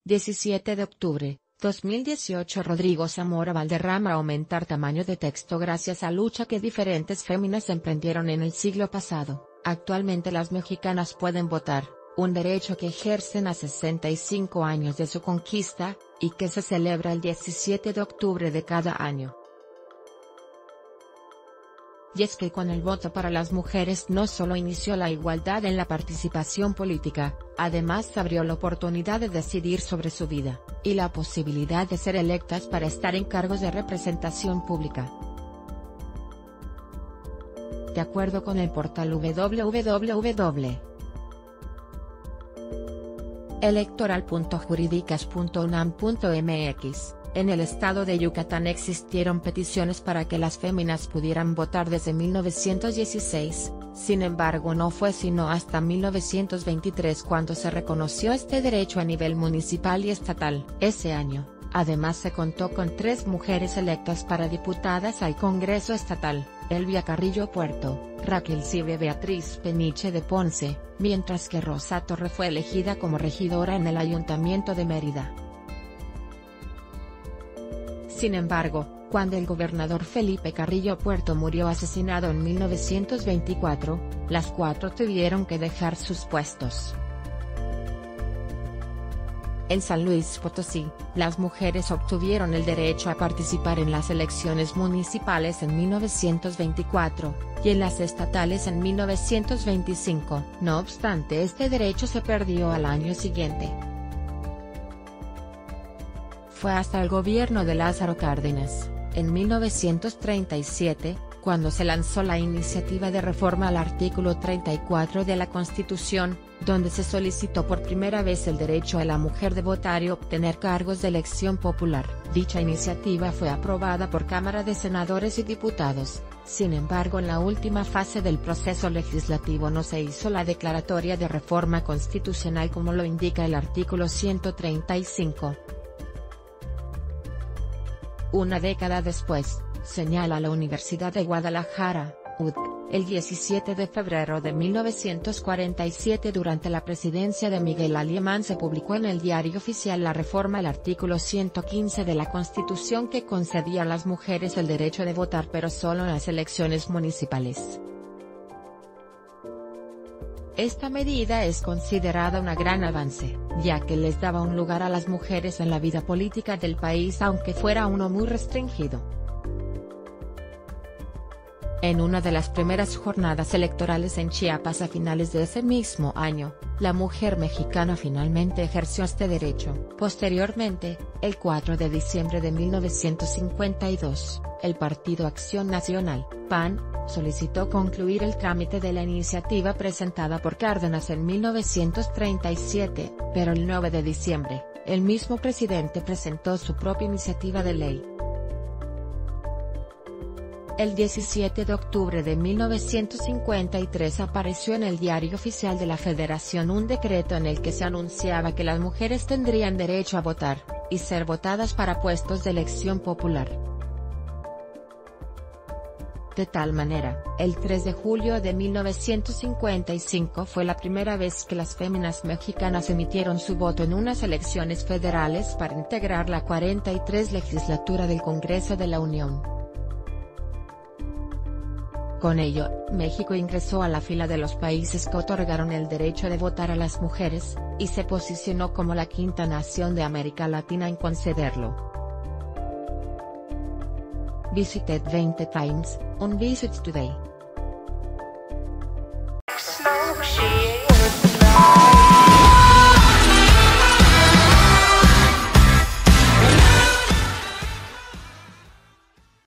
17 de octubre, 2018. Rodrigo Zamora Valderrama. Aumentar tamaño de texto. Gracias a lucha que diferentes féminas emprendieron en el siglo pasado, actualmente las mexicanas pueden votar, un derecho que ejercen a 65 años de su conquista, y que se celebra el 17 de octubre de cada año. Y es que con el voto para las mujeres no solo inició la igualdad en la participación política, además abrió la oportunidad de decidir sobre su vida, y la posibilidad de ser electas para estar en cargos de representación pública. De acuerdo con el portal www.electoral.juridicas.unam.mx, en el estado de Yucatán existieron peticiones para que las féminas pudieran votar desde 1916, sin embargo no fue sino hasta 1923 cuando se reconoció este derecho a nivel municipal y estatal. Ese año, además se contó con 3 mujeres electas para diputadas al Congreso Estatal, Elvia Carrillo Puerto, Raquel Cibe Beatriz Peniche de Ponce, mientras que Rosa Torre fue elegida como regidora en el Ayuntamiento de Mérida. Sin embargo, cuando el gobernador Felipe Carrillo Puerto murió asesinado en 1924, las 4 tuvieron que dejar sus puestos. En San Luis Potosí, las mujeres obtuvieron el derecho a participar en las elecciones municipales en 1924, y en las estatales en 1925. No obstante, este derecho se perdió al año siguiente. Fue hasta el gobierno de Lázaro Cárdenas, en 1937, cuando se lanzó la iniciativa de reforma al artículo 34 de la Constitución, donde se solicitó por primera vez el derecho a la mujer de votar y obtener cargos de elección popular. Dicha iniciativa fue aprobada por Cámara de Senadores y Diputados, sin embargo en la última fase del proceso legislativo no se hizo la declaratoria de reforma constitucional como lo indica el artículo 135. Una década después, señala la Universidad de Guadalajara, UD, el 17 de febrero de 1947 durante la presidencia de Miguel Alemán se publicó en el Diario Oficial la reforma al artículo 115 de la Constitución que concedía a las mujeres el derecho de votar pero solo en las elecciones municipales. Esta medida es considerada un gran avance, ya que les daba un lugar a las mujeres en la vida política del país aunque fuera uno muy restringido. En una de las primeras jornadas electorales en Chiapas a finales de ese mismo año, la mujer mexicana finalmente ejerció este derecho. Posteriormente, el 4 de diciembre de 1952, el Partido Acción Nacional, PAN, solicitó concluir el trámite de la iniciativa presentada por Cárdenas en 1937, pero el 9 de diciembre, el mismo presidente presentó su propia iniciativa de ley. El 17 de octubre de 1953 apareció en el Diario Oficial de la Federación un decreto en el que se anunciaba que las mujeres tendrían derecho a votar, y ser votadas para puestos de elección popular. De tal manera, el 3 de julio de 1955 fue la primera vez que las féminas mexicanas emitieron su voto en unas elecciones federales para integrar la 43 legislatura del Congreso de la Unión. Con ello, México ingresó a la fila de los países que otorgaron el derecho de votar a las mujeres, y se posicionó como la 5ª nación de América Latina en concederlo. Visited 20 Times, on Visit Today.